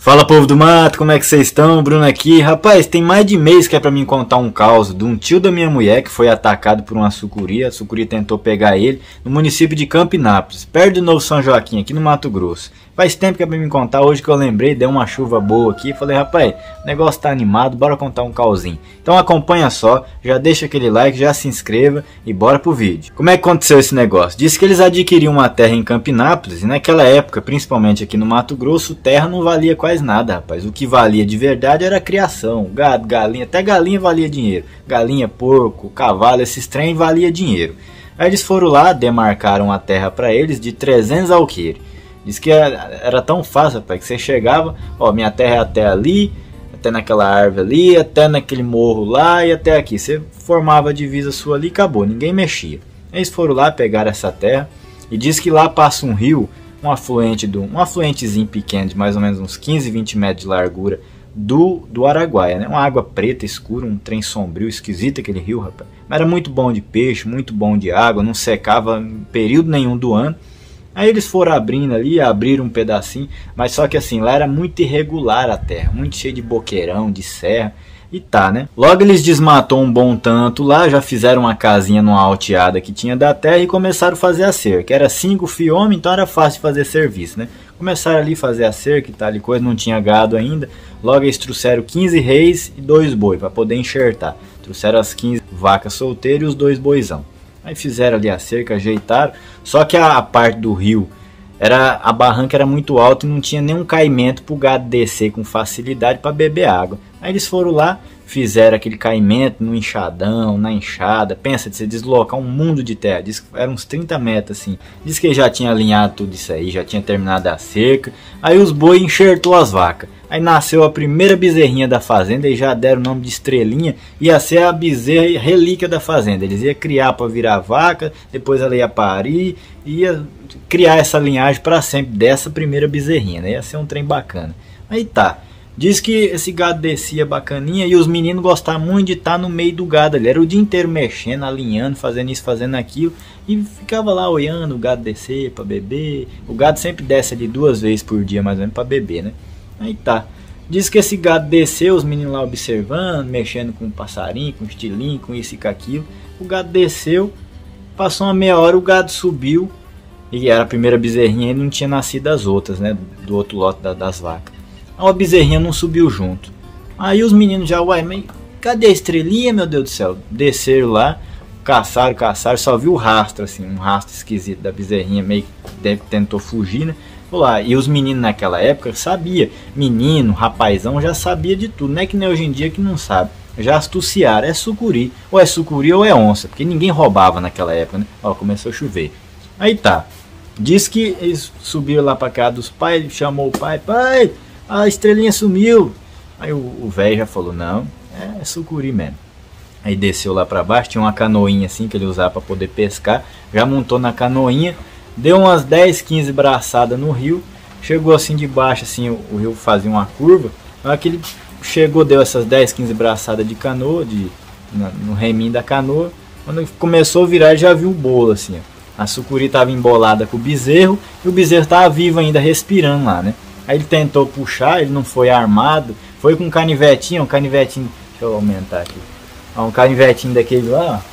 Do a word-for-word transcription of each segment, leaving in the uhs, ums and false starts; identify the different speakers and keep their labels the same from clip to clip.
Speaker 1: Fala, povo do mato, como é que vocês estão? Bruno aqui. Rapaz, tem mais de mês que é pra mim contar um caos de um tio da minha mulher que foi atacado por uma sucuri. A sucuri tentou pegar ele no município de Campinápolis, perto do Novo São Joaquim, aqui no Mato Grosso. Faz tempo que é pra me contar, hoje que eu lembrei, deu uma chuva boa aqui. Falei, rapaz, o negócio tá animado, bora contar um causinho. Então acompanha só, já deixa aquele like, já se inscreva e bora pro vídeo. Como é que aconteceu esse negócio? Diz que eles adquiriram uma terra em Campinápolis e naquela época, principalmente aqui no Mato Grosso, terra não valia quase nada, rapaz. O que valia de verdade era a criação, gado, galinha, até galinha valia dinheiro. Galinha, porco, cavalo, esses trem valia dinheiro. Aí eles foram lá, demarcaram a terra para eles de trezentos alqueires. Diz que era, era tão fácil, rapaz, que você chegava, ó, minha terra é até ali, até naquela árvore ali, até naquele morro lá e até aqui. Você formava a divisa sua ali e acabou, ninguém mexia. Eles foram lá, pegaram essa terra e diz que lá passa um rio, um afluente, do, um afluentezinho pequeno de mais ou menos uns quinze, vinte metros de largura do, do Araguaia, né? Uma água preta, escura, um trem sombrio, esquisito aquele rio, rapaz. Mas era muito bom de peixe, muito bom de água, não secava em período nenhum do ano. Aí eles foram abrindo ali, abriram um pedacinho, mas só que assim, lá era muito irregular a terra, muito cheio de boqueirão, de serra, e tá, né? Logo eles desmatou um bom tanto lá, já fizeram uma casinha numa alteada que tinha da terra e começaram a fazer a cerca. Era cinco fiome, então era fácil de fazer serviço, né? Começaram ali a fazer a cerca e tal, e coisa, não tinha gado ainda. Logo eles trouxeram quinze reis e dois boi para poder enxertar. Trouxeram as quinze vacas solteiras e os dois boizão. Aí fizeram ali a cerca, ajeitaram, só que a, a parte do rio, era, a barranca era muito alta e não tinha nenhum caimento para o gado descer com facilidade para beber água. Aí eles foram lá, fizeram aquele caimento no enxadão, na enxada, pensa de se deslocar um mundo de terra, diz que eram uns trinta metros assim. Diz que já tinha alinhado tudo isso aí, já tinha terminado a cerca, aí os boi enxertou as vacas. Aí nasceu a primeira bezerrinha da fazenda e já deram o nome de Estrelinha. Ia ser a bezerra relíquia da fazenda. Eles iam criar para virar vaca, depois ela ia parir, ia criar essa linhagem para sempre dessa primeira bezerrinha, né? Ia ser um trem bacana. Aí tá. Diz que esse gado descia bacaninha e os meninos gostavam muito de estar no meio do gado ali. Era o dia inteiro mexendo, alinhando, fazendo isso, fazendo aquilo. E ficava lá olhando o gado descer para beber. O gado sempre desce ali duas vezes por dia mais ou menos para beber, né? Aí tá. Diz que esse gado desceu, os meninos lá observando, mexendo com o passarinho, com o estilinho, com isso e com aquilo. O gado desceu, passou uma meia hora, o gado subiu. E era a primeira bezerrinha e não tinha nascido as outras, né? Do outro lote da, das vacas. A bezerrinha não subiu junto. Aí os meninos já, uai, mas cadê a Estrelinha, meu Deus do céu? Desceram lá, caçaram, caçaram, só viu o rastro, assim, um rastro esquisito da bezerrinha, meio que tentou fugir, né? Lá. E os meninos naquela época sabia, menino, rapazão, já sabia de tudo, não é que nem hoje em dia que não sabe, já astuciaram, é sucuri, ou é sucuri ou é onça, porque ninguém roubava naquela época, né? Ó, começou a chover. Aí tá, diz que eles subiram lá pra casa dos pais, chamou o pai, pai, a Estrelinha sumiu. Aí o velho já falou, não, é, é sucuri mesmo. Aí desceu lá pra baixo, tinha uma canoinha assim que ele usava pra poder pescar, já montou na canoinha, deu umas dez, quinze braçadas no rio, chegou assim de baixo, assim, o, o rio fazia uma curva, na hora que ele chegou, deu essas dez, quinze braçadas de canoa, de, na, no reminho da canoa, quando ele começou a virar, ele já viu o bolo, assim, ó. A sucuri estava embolada com o bezerro, e o bezerro estava vivo ainda, respirando lá, né? Aí ele tentou puxar, ele não foi armado, foi com um canivetinho, um canivetinho, deixa eu aumentar aqui, ó, um canivetinho daquele lá,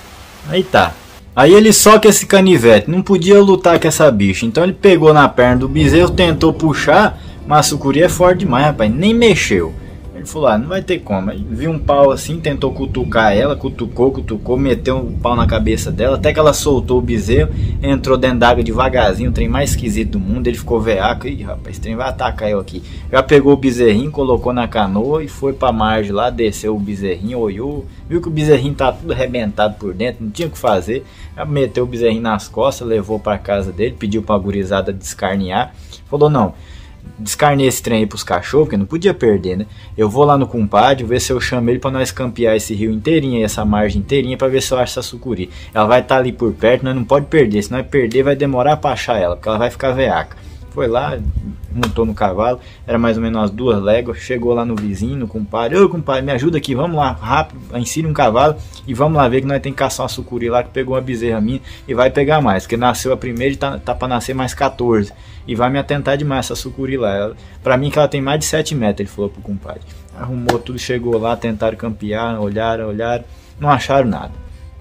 Speaker 1: ó. Aí tá. Aí ele só com esse canivete, não podia lutar com essa bicha, então ele pegou na perna do bezerro, tentou puxar, mas a sucuri é forte demais, rapaz, nem mexeu. Ele falou, ah, não vai ter como. Aí viu um pau assim, tentou cutucar ela, cutucou, cutucou, meteu um pau na cabeça dela, até que ela soltou o bezerro, entrou dentro d'água devagarzinho, o trem mais esquisito do mundo, ele ficou veaco, ih rapaz, esse trem vai atacar eu aqui. Já pegou o bezerrinho, colocou na canoa e foi pra margem lá, desceu o bezerrinho, olhou, viu que o bezerrinho tá tudo arrebentado por dentro, não tinha o que fazer, já meteu o bezerrinho nas costas, levou pra casa dele, pediu pra gurizada descarnear, falou, não, descarnei esse trem aí pros cachorros, porque não podia perder, né? Eu vou lá no compadre, ver se eu chamo ele pra nós campear esse rio inteirinho e essa margem inteirinha pra ver se eu acho essa sucuri. Ela vai estar tá ali por perto, nós não pode perder, se nós perder vai demorar pra achar ela, porque ela vai ficar veaca. Foi lá, montou no cavalo, era mais ou menos umas duas léguas, chegou lá no vizinho, no compadre, ô compadre, me ajuda aqui, vamos lá, rápido, ensine um cavalo e vamos lá ver que nós tem que caçar uma sucuri lá que pegou uma bezerra minha e vai pegar mais, porque nasceu a primeira e tá, tá pra nascer mais quatorze, e vai me atentar demais essa sucuri lá, ela, pra mim que ela tem mais de sete metros, ele falou pro compadre. Arrumou tudo, chegou lá, tentaram campear, olharam, olharam, não acharam nada.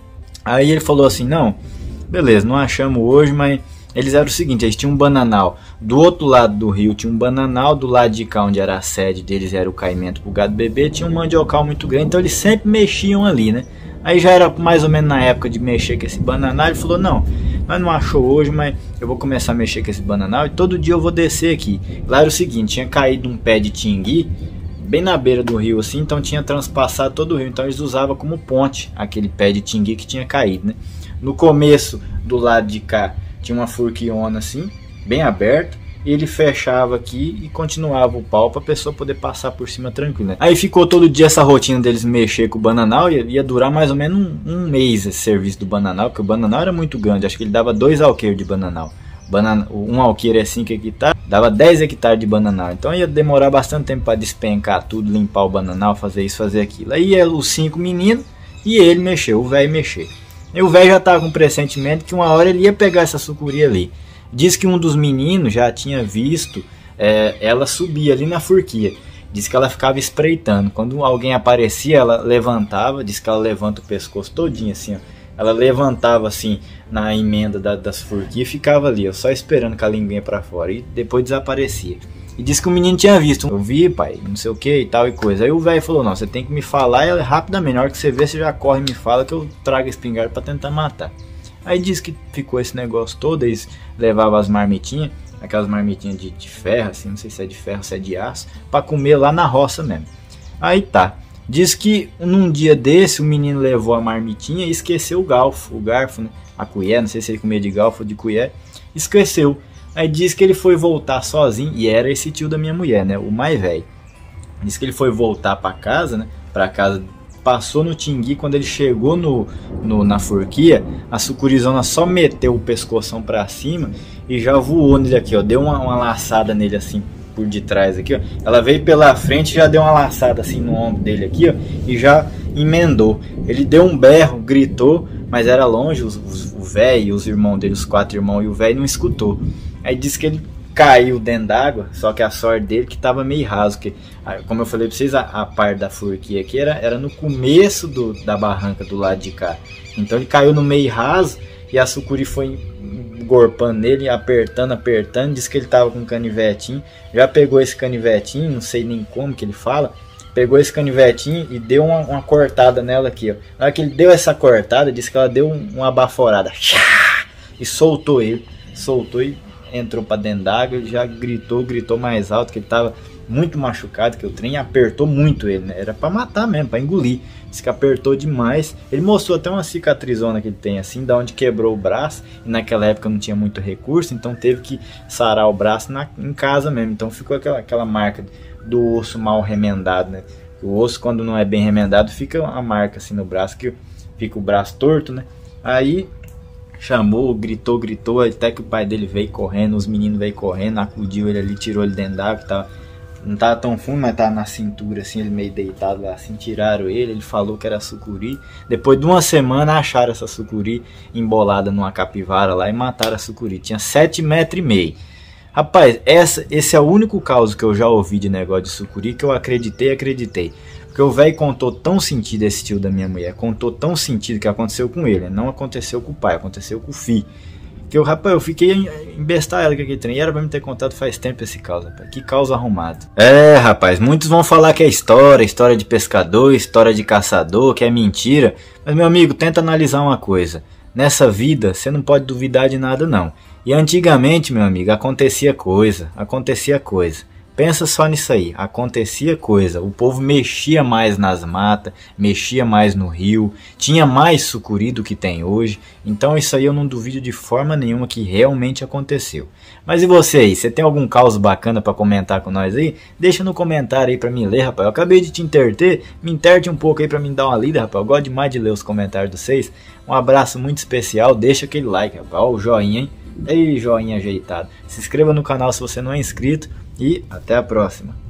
Speaker 1: Aí ele falou assim, não, beleza, não achamos hoje, mas... Eles eram o seguinte, eles tinham um bananal, do outro lado do rio tinha um bananal, do lado de cá onde era a sede deles era o caimento pro gado bebê, tinha um mandiocal muito grande, então eles sempre mexiam ali, né? Aí já era mais ou menos na época de mexer com esse bananal, ele falou, não, nós não achou hoje, mas eu vou começar a mexer com esse bananal e todo dia eu vou descer aqui. Lá era o seguinte, tinha caído um pé de tingui, bem na beira do rio assim, então tinha transpassado todo o rio, então eles usavam como ponte aquele pé de tingui que tinha caído, né? No começo do lado de cá, tinha uma furquiona assim, bem aberta, e ele fechava aqui e continuava o pau para a pessoa poder passar por cima tranquilo, né? Aí ficou todo dia essa rotina deles mexer com o bananal, ia, ia durar mais ou menos um, um mês esse serviço do bananal, porque o bananal era muito grande, acho que ele dava dois alqueiros de bananal. Banana, um alqueiro é cinco hectares, dava dez hectares de bananal, então ia demorar bastante tempo para despencar tudo, limpar o bananal, fazer isso, fazer aquilo. Aí ia os cinco meninos e ele mexeu, o velho mexer. E o velho já estava com um pressentimento que uma hora ele ia pegar essa sucuri ali. Diz que um dos meninos já tinha visto é, ela subir ali na furquia. Diz que ela ficava espreitando. Quando alguém aparecia, ela levantava. Diz que ela levanta o pescoço todinho assim, ó. Ela levantava assim na emenda da, das furquias e ficava ali, ó, só esperando que a linguinha para fora. E depois desaparecia. E disse que o menino tinha visto. Eu vi, pai, não sei o que e tal e coisa. Aí o velho falou, não, você tem que me falar e rapidamente, na hora que você vê, você já corre e me fala que eu trago a espingarda pra tentar matar. Aí disse que ficou esse negócio todo, eles levavam as marmitinhas, aquelas marmitinhas de, de ferro, assim, não sei se é de ferro ou se é de aço, pra comer lá na roça mesmo. Aí tá. Diz que num dia desse o menino levou a marmitinha e esqueceu o garfo, o garfo, né? A colher, não sei se ele comia de garfo ou de colher, esqueceu. Aí diz que ele foi voltar sozinho, e era esse tio da minha mulher, né, o mais velho. Diz que ele foi voltar para casa, né, para casa, passou no tingui, quando ele chegou no, no, na furquia, a sucurizona só meteu o pescoção para cima e já voou nele aqui, ó, deu uma, uma laçada nele assim, por detrás aqui, ó. Ela veio pela frente e já deu uma laçada assim no ombro dele aqui, ó, e já emendou. Ele deu um berro, gritou, mas era longe, os, os, o velho e os irmãos dele, os quatro irmãos, e o velho não escutou. Aí disse que ele caiu dentro d'água, só que a sorte dele que estava meio raso, que, como eu falei para vocês, a, a parte da furquia aqui era, era no começo do, da barranca do lado de cá. Então ele caiu no meio raso e a sucuri foi gorpando nele, apertando, apertando. Disse que ele estava com um canivetinho, já pegou esse canivetinho, não sei nem como que ele fala, pegou esse canivetinho e deu uma, uma cortada nela aqui, ó. Na hora que ele deu essa cortada, disse que ela deu um, uma baforada e soltou ele, soltou e entrou para dentro d'água. Ele já gritou, gritou mais alto, que ele estava muito machucado, que o trem apertou muito ele, né? Era para matar mesmo, para engolir. Diz que apertou demais. Ele mostrou até uma cicatrizona que ele tem assim, da onde quebrou o braço, e naquela época não tinha muito recurso, então teve que sarar o braço na, em casa mesmo. Então ficou aquela, aquela marca do osso mal remendado, né? O osso, quando não é bem remendado, fica a marca assim no braço, que fica o braço torto, né? Aí chamou, gritou, gritou, até que o pai dele veio correndo, os meninos veio correndo, acudiu ele ali, tirou ele dentro d'água, que tava, não tava tão fundo, mas tava na cintura assim, ele meio deitado lá assim, tiraram ele, ele falou que era sucuri. Depois de uma semana acharam essa sucuri embolada numa capivara lá e mataram a sucuri, tinha sete metros e meio. Rapaz, essa, esse é o único caso que eu já ouvi de negócio de sucuri que eu acreditei, acreditei. Porque o velho contou tão sentido, esse tio da minha mulher, contou tão sentido que aconteceu com ele, não aconteceu com o pai, aconteceu com o filho. Que eu, rapaz, eu fiquei embestalhado com aquele trem, e era pra me ter contado faz tempo esse caos, rapaz, que caos arrumado. É, rapaz, muitos vão falar que é história, história de pescador, história de caçador, que é mentira, mas meu amigo, tenta analisar uma coisa, nessa vida você não pode duvidar de nada não. E antigamente, meu amigo, acontecia coisa, acontecia coisa. Pensa só nisso aí, acontecia coisa, o povo mexia mais nas matas, mexia mais no rio, tinha mais sucuri do que tem hoje, então isso aí eu não duvido de forma nenhuma que realmente aconteceu. Mas e você aí, você tem algum caos bacana para comentar com nós aí? Deixa no comentário aí para mim ler, rapaz, eu acabei de te interter, me interte um pouco aí para mim dar uma lida, rapaz, eu gosto demais de ler os comentários de vocês. Um abraço muito especial, deixa aquele like, rapaz, ó, o joinha, hein? Ei, joinha ajeitado. Se inscreva no canal se você não é inscrito e até a próxima.